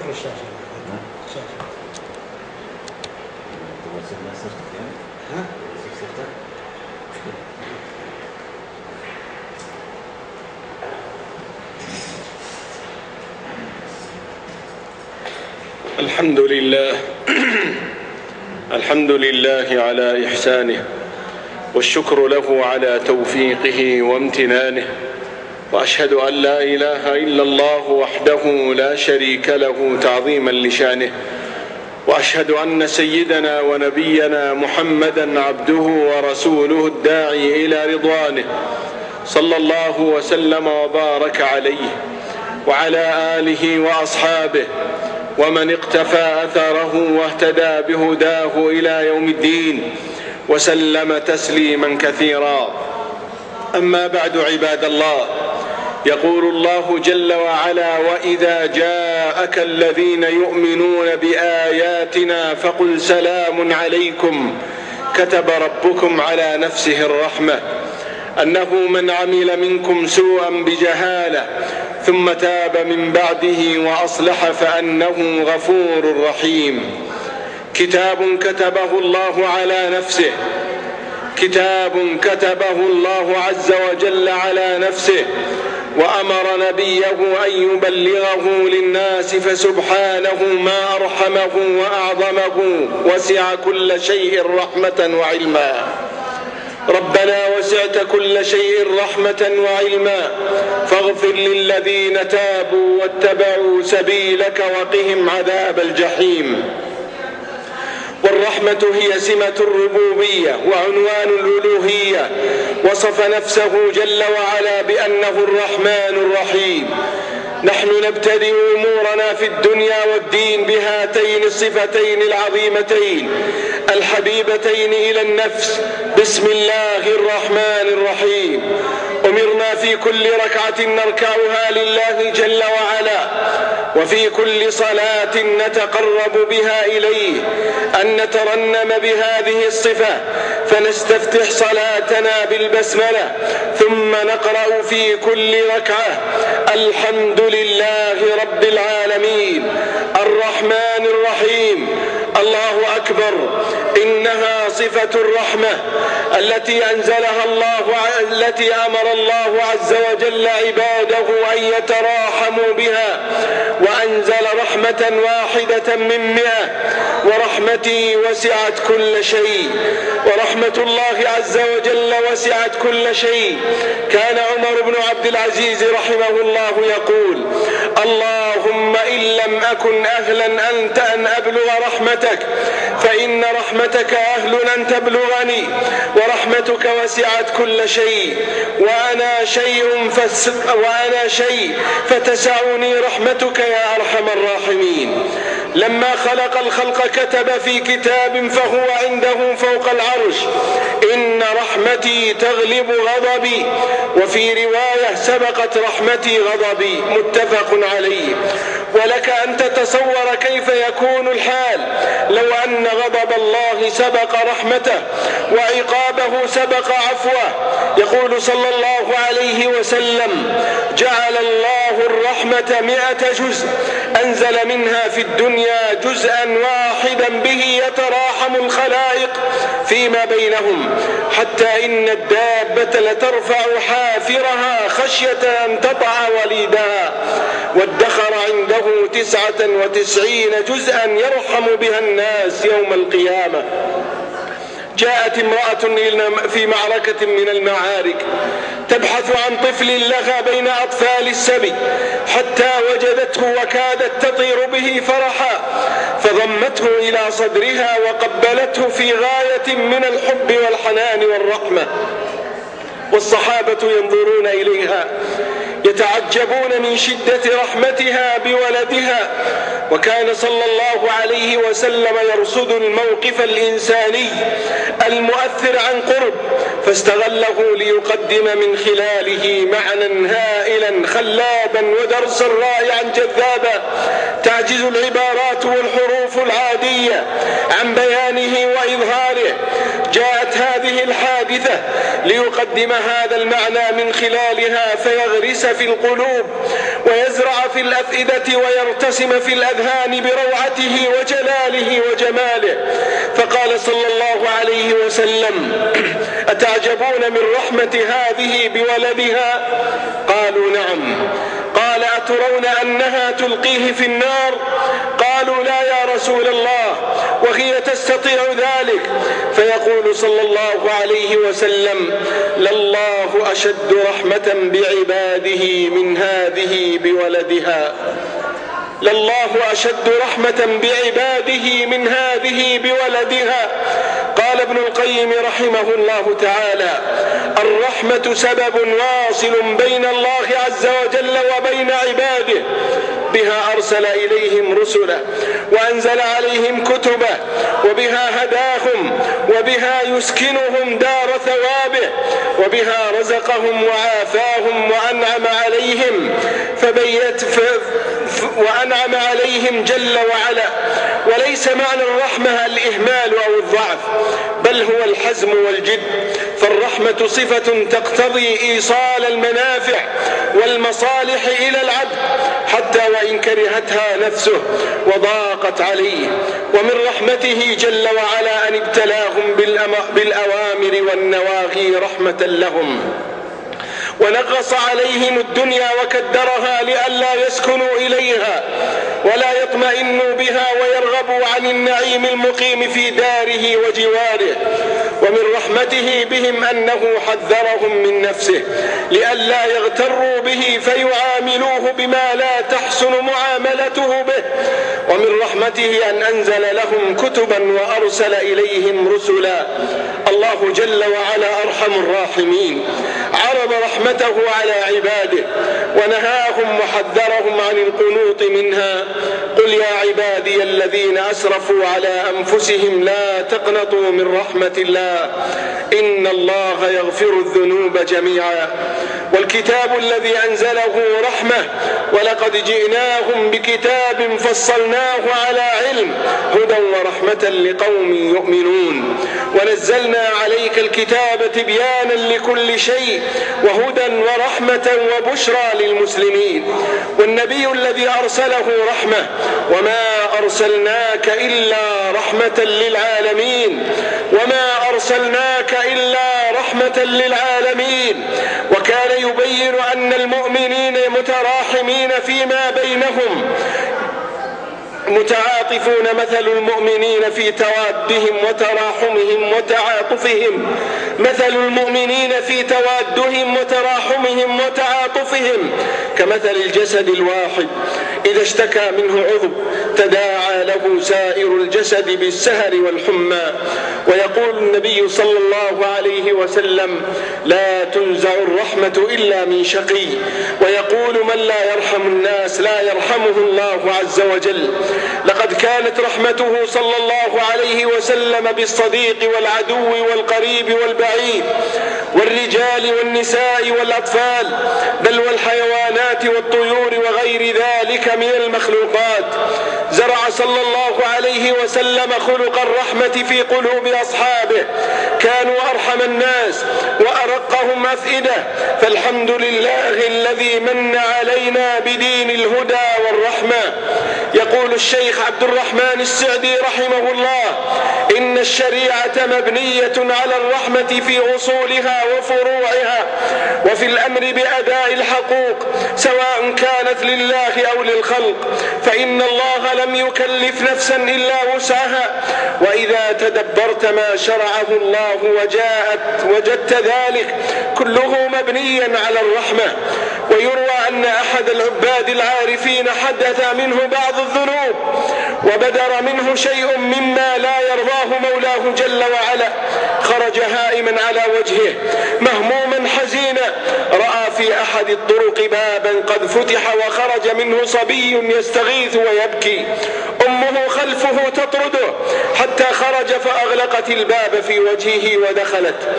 الشاشة. الشاشة. ها؟ الحمد لله الحمد لله على إحسانه، والشكر له على توفيقه وامتنانه، وأشهد أن لا إله إلا الله وحده لا شريك له تعظيما لشانه، وأشهد أن سيدنا ونبينا محمدا عبده ورسوله الداعي إلى رضوانه، صلى الله وسلم وبارك عليه وعلى آله وأصحابه ومن اقتفى أثره واهتدى بهداه إلى يوم الدين، وسلم تسليما كثيرا. أما بعد، عباد الله، يقول الله جل وعلا: وإذا جاءك الذين يؤمنون بآياتنا فقل سلام عليكم كتب ربكم على نفسه الرحمة أنه من عمل منكم سوءا بجهالة ثم تاب من بعده وأصلح فأنه غفور رحيم. كتاب كتبه الله على نفسه، كتاب كتبه الله عز وجل على نفسه، وأمر نبيه أن يبلغه للناس، فسبحانه ما أرحمه وأعظمه، وسع كل شيء رحمة وعلما. ربنا وسعت كل شيء رحمة وعلما، فاغفر للذين تابوا واتبعوا سبيلك وقهم عذاب الجحيم. والرحمة هي سمة الربوبية وعنوان الألوهية، وصف نفسه جل وعلا بأنه الرحمن الرحيم. نحن نبتدئ أمورنا في الدنيا والدين بهاتين الصفتين العظيمتين الحبيبتين إلى النفس: بسم الله الرحمن الرحيم. أمرنا في كل ركعة نركعها لله جل وعلا، وفي كل صلاة نتقرب بها إليه أن نترنم بهذه الصفة، فنستفتح صلاتنا بالبسملة، ثم نقرأ في كل ركعة: الحمد لله رب العالمين الرحمن الرحيم. الله أكبر. إنها صفة الرحمة التي أمر الله عز وجل عباده أن يتراحموا بها، وأنزل رحمة واحدة من 100: ورحمتي وسعت كل شيء. ورحمة الله عز وجل وسعت كل شيء. كان عمر بن عبد العزيز رحمه الله يقول: اللهم إن لم أكن أهلا أنت أن أبلغ رحمتك، فإن رحمتك أهل أن تبلغني، ورحمتك وسعت كل شيء، وأنا شيء فتسعني رحمتك يا أرحم الراحمين. لما خلق الخلق كتب في كتاب فهو عنده فوق العرش: إن رحمتي تغلب غضبي، وفي رواية: سبقت رحمتي غضبي. متفق عليه. ولك أن تتصور كيف يكون الحال لو أن غضب الله سبق رحمته، وعقابه سبق عفوه. يقول صلى الله عليه وسلم: جعل الله الرحمة 100 جزء، أنزل منها في الدنيا جزءا واحدا به يتراحم الخلائق فيما بينهم، حتى إن الدابة لترفع حافرها خشية أن تطع وليدها، وادخر عنده 99 جزءا يرحم بها الناس يوم القيامة. جاءت امرأة في معركة من المعارك تبحث عن طفل لها بين أطفال السبي، حتى وجدته وكادت تطير به فرحا، فضمته إلى صدرها وقبلته في غاية من الحب والحنان والرحمة. والصحابة ينظرون إليها يتعجبون من شدة رحمتها بولدها. وكان صلى الله عليه وسلم يرصد الموقف الإنساني المؤثر عن قرب، فاستغله ليقدم من خلاله معنى هائلا خلابا ودرسا رائعا جذابا تعجز العبارات والحروف العادية عن بيانه وإظهاره. جاءت هذه الحادثة ليقدم هذا المعنى من خلالها فيغرس في القلوب ويزرع في الأفئدة ويرتسم في الأذهان بروعته وجلاله وجماله. فقال صلى الله عليه وسلم: أتعجبون من رحمة هذه بولدها؟ قالوا: نعم. قال: أترون أنها تلقيه في النار؟ قالوا: لا يا رسول الله، وهي تستطيع ذلك. فيقول صلى الله عليه وسلم: لله أشد رحمة بعباده من هذه بولدها. لله أشد رحمة بعباده من هذه بولدها. قال ابن القيم رحمه الله تعالى: الرحمة سبب واصل بين الله عز وجل وبين عباده، بها أرسل إليهم رسله وأنزل عليهم كتبه، وبها هداهم، وبها يسكنهم دار ثوابه، وبها رزقهم وعافاهم وأنعم عليهم جل وعلا. وليس معنى الرحمة الإهمال أو الضعف، بل هو الحزم والجد. فالرحمة صفة تقتضي إيصال المنافع والمصالح إلى العبد حتى وإن كرهتها نفسه وضاقت عليه. ومن رحمته جل وعلا أن ابتلاهم بالأوامر والنواهي رحمة لهم، ونغص عليهم الدنيا وكدرها لئلا يسكنوا إليها ولا يطمئنوا بها ويرغبوا عن النعيم المقيم في داره وجواره. ومن رحمته بهم أنه حذرهم من نفسه لئلا يغتروا به فيعاملوه بما لا تحسن معاملته به. ومن رحمته أن أنزل لهم كتبا وأرسل إليهم رسلا. الله جل وعلا أرحم الراحمين، عرض رحمته على عباده ونهاهم وحذرهم عن القنوط منها. قل يا عبادي الذين أسرفوا على أنفسهم لا تقنطوا من رحمة الله، إن الله يغفر الذنوب جميعا. والكتاب الذي أنزله رحمة، ولقد جئناهم بكتاب فصلناه على علم هدى ورحمة لقوم يؤمنون. ونزلنا عليك الكتاب تبيانا لكل شيء وهدى ورحمة وبشرى للمسلمين. والنبي الذي أرسله رحمة، وما أرسلناك إلا رحمة للعالمين، وما أرسلناك إلا رحمة للعالمين. وكان يبين أن المؤمنين متراحمين فيما بينهم متعاطفون، مثل المؤمنين في توادهم وتراحمهم وتعاطفهم، مثل المؤمنين في توادهم وتراحمهم وتعاطفهم كمثل الجسد الواحد إذا اشتكى منه عضو تداعى له سائر الجسد بالسهر والحمى. ويقول النبي صلى الله عليه وسلم: لا تنزع الرحمة إلا من شقي. ويقول: من لا يرحم الناس لا يرحمه الله عز وجل. لقد كانت رحمته صلى الله عليه وسلم بالصديق والعدو والقريب والبعيد، والرجال والنساء والأطفال، بل والحيوانات والطيور وغير ذلك من المخلوقات. زرع صلى الله عليه وسلم خلق الرحمة في قلوب أصحابه، كانوا أرحم الناس وأرقهم أفئدة. فالحمد لله الذي من علينا بدين الهدى والرحمة. يقول الشيخ عبد الرحمن السعدي رحمه الله: إن الشريعة مبنية على الرحمة في أصولها وفروعها، وفي الأمر بأداء الحقوق سواء كانت لله أو للخلق، فإن الله لم يكلف نفسا إلا وسعها. وإذا تدبرت ما شرعه الله وجدت ذلك كله مبنيا على الرحمة. ويروى أن أحد العباد العارفين حدث منه بعض الذنوب وبدر منه شيء مما لا يرضاه مولاه جل وعلا، خرج هائما على وجهه مهموما حزينا. رأى في أحد الطرق بابا قد فتح وخرج منه صبي يستغيث ويبكي، أمه خلفه تطرده حتى خرج فأغلقت الباب في وجهه ودخلت.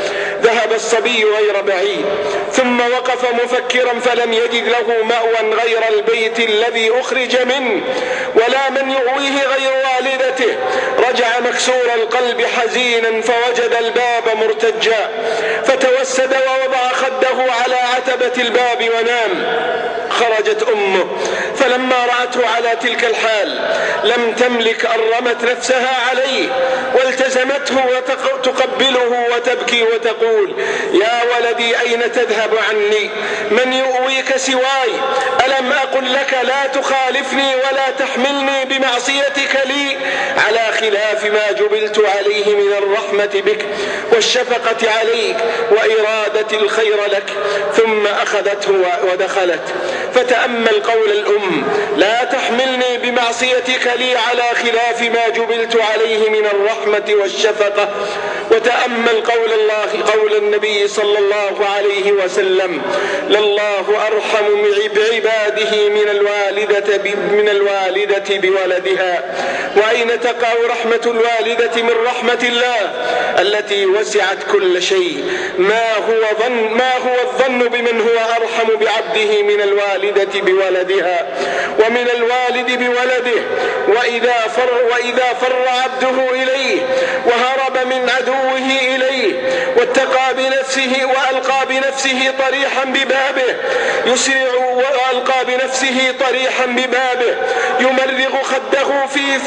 ذهب الصبي غير بعيد، ثم وقف مفكرا فلم يجد له مأوى غير البيت الذي أخرج منه ولا من يؤويه غير والدته. رجع مكسور القلب حزينا فوجد الباب مرتجا، فتوسد ووضع خده على عتبة الباب ونام. خرجت أمه فلما رأته على تلك الحال لم تملك أن رمت نفسها عليه، والتزمته وتقبله وتبكي وتقول: يا ولدي أين تذهب عني؟ من يؤويك سواي؟ ألم أقل لك لا تخالفني ولا تحملني بمعصيتك لي على خلاف ما جبلت عليه من الرحمة بك والشفقة عليك وإرادة الخير لك؟ ثم أخذته ودخلت. فتأمل قول الأم: لا تحملني بمعصيتك لي على خلاف ما جبلت عليه من الرحمة والشفقة. وتأمل قول النبي صلى الله عليه وسلم: لله أرحم بعباده من الوالدة بولدها. وأين تقع رحمة الوالدة من رحمة الله التي وسعت كل شيء؟ ما هو الظن بمن هو أرحم بعبده من الوالدة بولدها ومن الوالد بولده؟ وإذا فر عبده إليه وهرب من عدوه إليه واتقى بنفسه وألقى بنفسه طريحا ببابه، يسرع وألقى بنفسه طريحا ببابه، يمرغ خده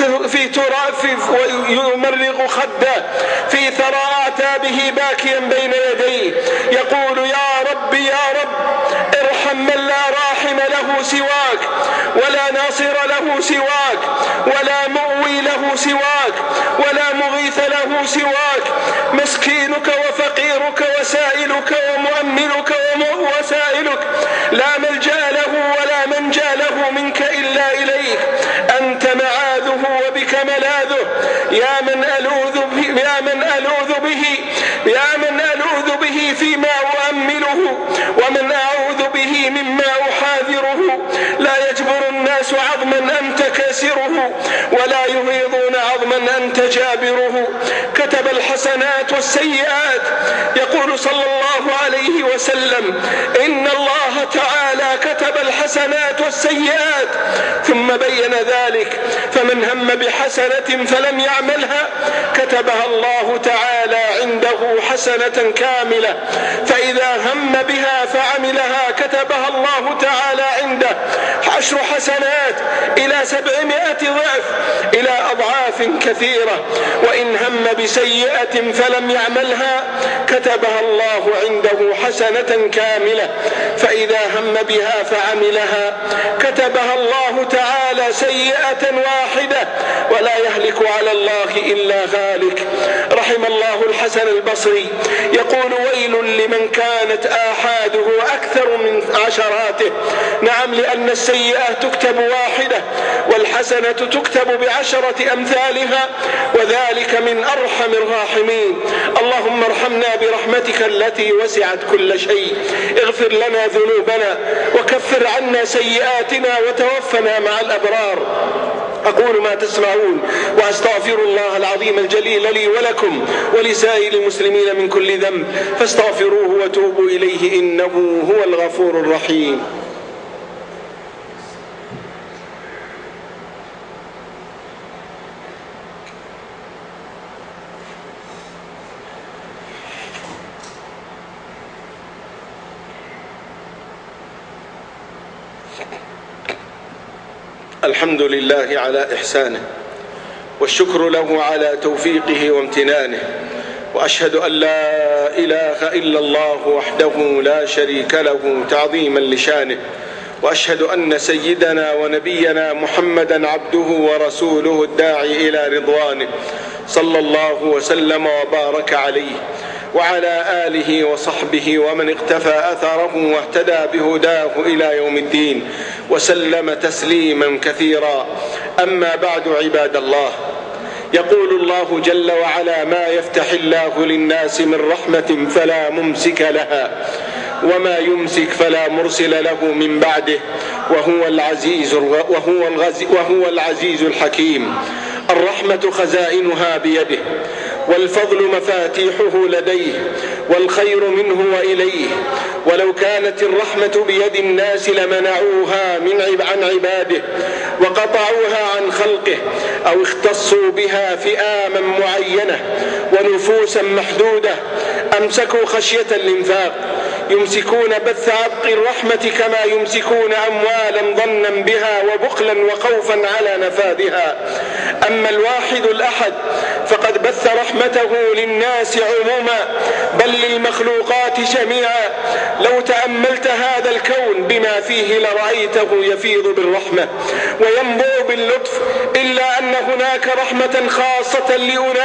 في ثرى أعتابه باكيا بين يديه، يقول: يا رب يا رب ارحم من لا راحم له سواك ولا ناصر له سواك ولا مؤوي له سواك ولا مغيث له سواك، مسكينك وفقيرك وسائلك ومؤملك وسائلك، لا ملجأ له ولا منجى له منك إلا إليك، أنت معاذه وبك ملاذه، يا من ألوذ به فيما أؤمله ومن أعوذ به مما أحاذره. لا يجبر الناس عظما أنت كاسره ولا يهيضون عظما أنت جابره. كتب الحسنات والسيئات، يقول صلى الله عليه وسلم: إن الله تعالى كتب الحسنات والسيئات، ثم بين ذلك: فمن هم بحسنة فلم يعملها كتبها الله تعالى عنده حسنة كاملة، فإذا هم بها فعملها كتبها الله تعالى عنده 10 حسنات إلى 700 ضعف إلى أضعاف كثيرة. وإن هم بسيئة فلم يعملها كتبها الله عنده حسنة كاملة، فإذا هم بها فعملها كتبها الله تعالى سيئة واحدة، ولا يهلك على الله إلا هالك. رحم الله الحسن البصري يقول: ويل لمن كانت آحاده أكثر من عشراته. نعم، لأن السيئة تكتب واحدة والحسنة تكتب ب10 أمثالها، وذلك من أرحم الراحمين. اللهم ارحمنا برحمتك التي وسعت كل شيء، اغفر لنا ذنوبنا وكفر عنا سيئاتنا وتوفنا مع الأبرار. أقول ما تسمعون وأستغفر الله العظيم الجليل لي ولكم ولسائر المسلمين من كل ذنب، فاستغفروه وتوبوا إليه إنه هو الغفور الرحيم. الحمد لله على إحسانه، والشكر له على توفيقه وامتنانه، وأشهد أن لا إله إلا الله وحده لا شريك له تعظيما لشانه، وأشهد أن سيدنا ونبينا محمدا عبده ورسوله الداعي إلى رضوانه، صلى الله وسلم وبارك عليه وعلى آله وصحبه ومن اقتفى أثره واهتدى بهداه إلى يوم الدين، وسلم تسليما كثيرا. أما بعد، عباد الله، يقول الله جل وعلا: ما يفتح الله للناس من رحمة فلا ممسك لها وما يمسك فلا مرسل له من بعده وهو العزيز الحكيم. الرحمة خزائنها بيده، والفضل مفاتيحه لديه، والخير منه وإليه. ولو كانت الرحمة بيد الناس لمنعوها عن عباده وقطعوها عن خلقه، أو اختصوا بها فئاما معينة ونفوسا محدودة. أمسكوا خشية الإنفاق، يمسكون بث عبق الرحمة كما يمسكون أموالا ظنا بها وبخلا وخوفا على نفاذها. أما الواحد الأحد فقد بث رحمته للناس عموما، بل للمخلوقات جميعا. لو تأملت هذا الكون بما فيه لرأيته يفيض بالرحمة وينبوع باللطف، إلا أن هناك رحمة خاصة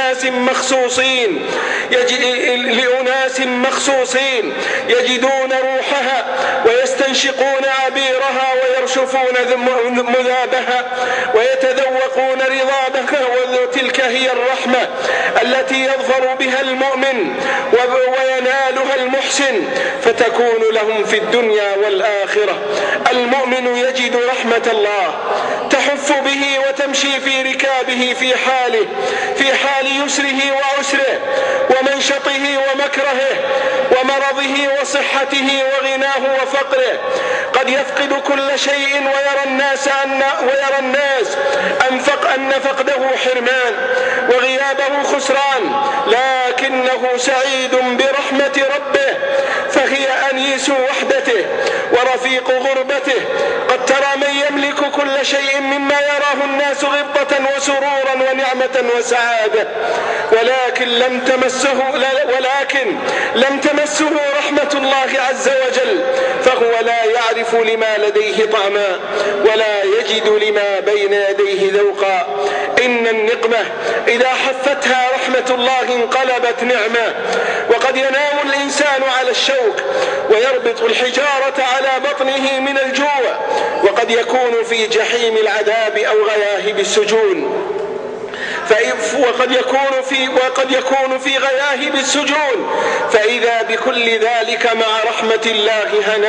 لأناس مخصوصين يجدون روحها ويستنشقون عبيرها ويرشفون مذابها ويتذوقون رضابها. وتلك هي الرحمة التي يظفر بها المؤمن وينالها المحسن، فتكون لهم في الدنيا والآخرة. المؤمن يجد رحمة الله تحف به وتمشي في ركابه في حال يسره وعسره، ومنشطه ومكرهه، ومرضه وصحته، وغناه وفقره. قد يفقد كل شيء ويرى الناس أن فقده حرمان وغيابه خسران، لكنه سعيد برحمة ربه، فهي أنيس وحدته ورفيق غربته. قد ترى من يملك كل شيء مما يراه الناس غبطة وسرورا ونعمة وسعادة، ولكن لم تمسه رحمة الله عز وجل، فهو لا يعرف لما لديه طعما ولا يجد لما بين يديه ذوقا. إن النقمة إذا حفتها رحمة الله انقلبت نعمة. وقد ينام الإنسان على الشوك ويربط الحجارة على بطنه من الجوع، وقد يكون في جحيم العذاب أو غياهب السجون، وقد يكون في غياهب السجون. فإذا بكل ذلك مع رحمة الله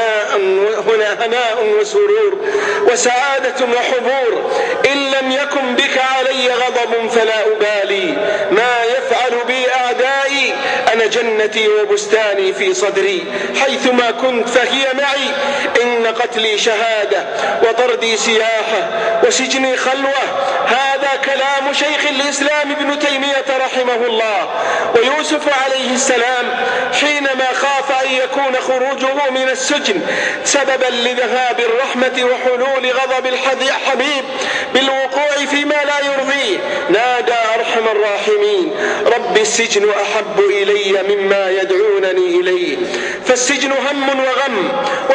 هناء وسرور وسعادة وحبور. إن لم يكن بك علي غضب فلا أبالي ما يفعل بي أعدائي، أنا جنتي وبستاني في صدري، حيثما كنت فهي معي. إن قتلي شهادة وطردي سياحة وسجني خلوة. هذا كلام شيخ الإسلام ابن تيمية رحمه الله. ويوسف عليه السلام حينما خاف أن يكون خروجه من السجن سببا لذهاب الرحمة وحلول غضب الحبيب بالوقوع فيما لا يرضيه، نادى أرحم الراحمين: رب السجن أحب إلي مما يدعونني إليه. فالسجن هم وغم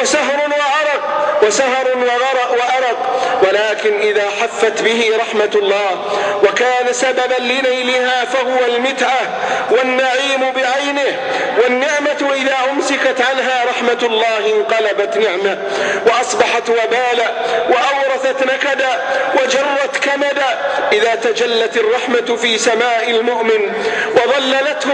وسهر وأرق، ولكن إذا حفت به رحمة الله وكان سببا لنيلها فهو المتعة والنعيم بعينه. والنعمة إذا أمسكت عنها رحمة الله انقلبت نعمة وأصبحت وبالا وأورثت نكدا وجرت كمدا. إذا تجلت الرحمة في سماء المؤمن وظللته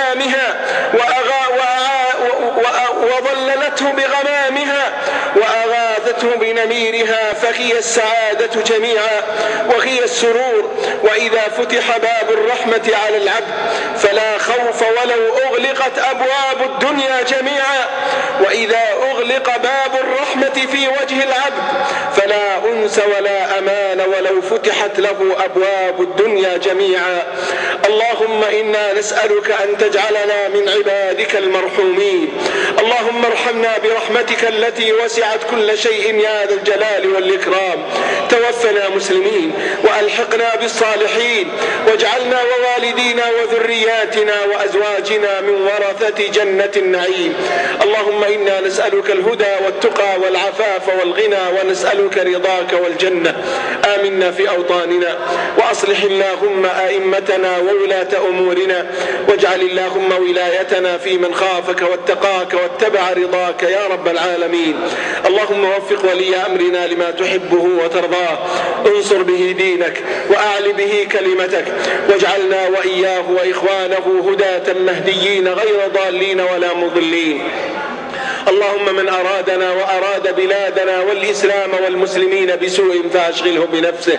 بغمامها وأغاثته بنميرها فهي السعادة جميعا وهي السرور. وإذا فتح باب الرحمة على العبد فلا خوف ولو أغلقت أبواب الدنيا جميعا. وإذا أغلق باب الرحمة في وجه العبد فلا أنس ولا أمان ولو فتحت له أبواب الدنيا جميعا. اللهم إنا نسألك أن تجعلنا من عبادك المرحومين. اللهم ارحمنا برحمتك التي وسعت كل شيء يا ذا الجلال والإكرام. توفنا مسلمين وألحقنا بالصالحين، واجعلنا ووالدينا وذرياتنا وأزواجنا من ورثة جنة النعيم. اللهم إنا نسألك الهدى والتقى والعفاف والغنى، ونسألك رضاك والجنة. آمنا في أوطاننا، وأصلح اللهم أئمتنا وولاة أمورنا، واجعل اللهم ولايتنا في من خافك واتقاك واتبع رضاك يا رب العالمين. اللهم وفق ولي أمرنا لما تحبه وترضاه، انصر به دينك وأعل به كلمتك، واجعلنا وإياه وإخوانه هداة مهديين غير ضالين ولا مضلين. اللهم من أرادنا وأراد بلادنا والإسلام والمسلمين بسوء فأشغله بنفسه،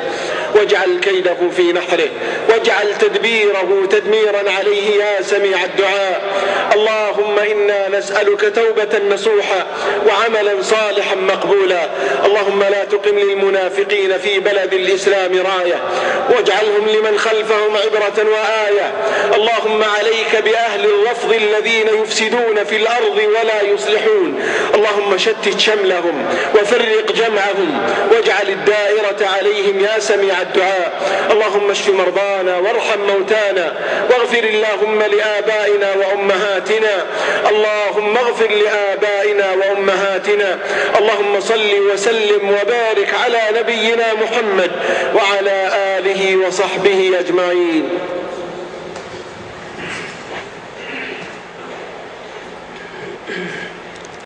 واجعل كيده في نحره، واجعل تدبيره تدميرا عليه يا سميع الدعاء. اللهم إنا نسألك توبة نصوحا وعملا صالحا مقبولا. اللهم لا تقم للمنافقين في بلد الإسلام راية، واجعلهم لمن خلفهم عبرة وآية. اللهم عليك بأهل الرفض الذين يفسدون في الأرض ولا يصلحون. اللهم شتت شملهم وفرق جمعهم واجعل الدائرة عليهم يا سميع الدعاء. اللهم اشف مرضانا وارحم موتانا، واغفر اللهم لآبائنا وأمهاتنا. اللهم اغفر لآبائنا وأمهاتنا. اللهم صل وسلم وبارك على نبينا محمد وعلى آله وصحبه أجمعين.